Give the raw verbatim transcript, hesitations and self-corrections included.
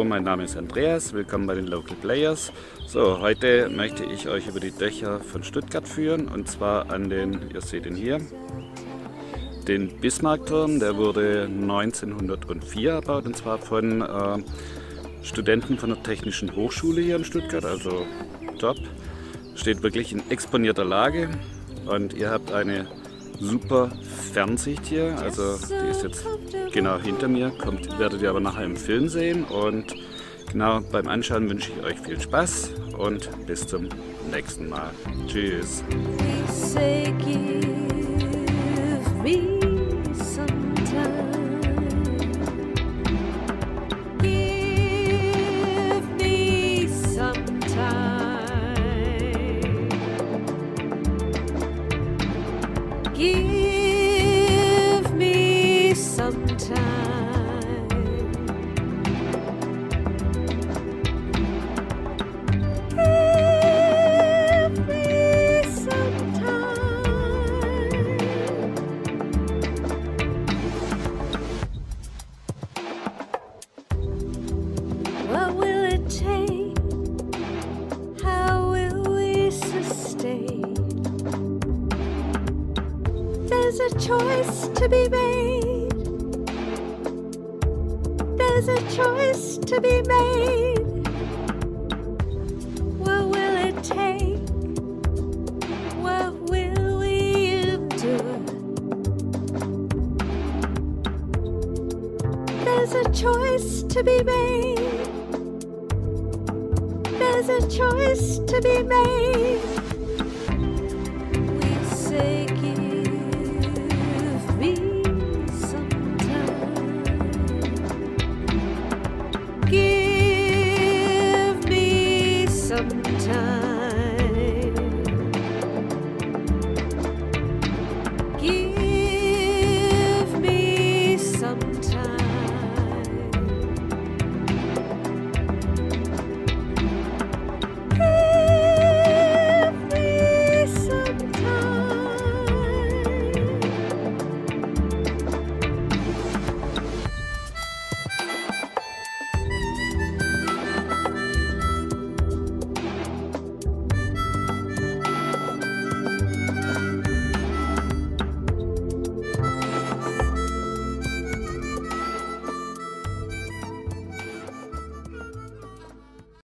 mein Name ist Andreas, willkommen bei den Local Players. So, heute möchte ich euch über die Dächer von Stuttgart führen, und zwar an den, ihr seht ihn hier, den Bismarckturm. Der wurde neunzehnhundertvier erbaut, und zwar von äh, Studenten von der Technischen Hochschule hier in Stuttgart, also top. Steht wirklich in exponierter Lage und ihr habt eine super Fernsicht hier, also die ist jetzt genau hinter mir, kommt, werdet ihr aber nachher im Film sehen, und genau beim Anschauen wünsche ich euch viel Spaß und bis zum nächsten Mal. Tschüss. Give me some time. Give me some time. What will it take? How will we sustain? There's a choice to be made. There's a choice to be made. What will it take? What will we endure? There's a choice to be made. There's a choice to be made.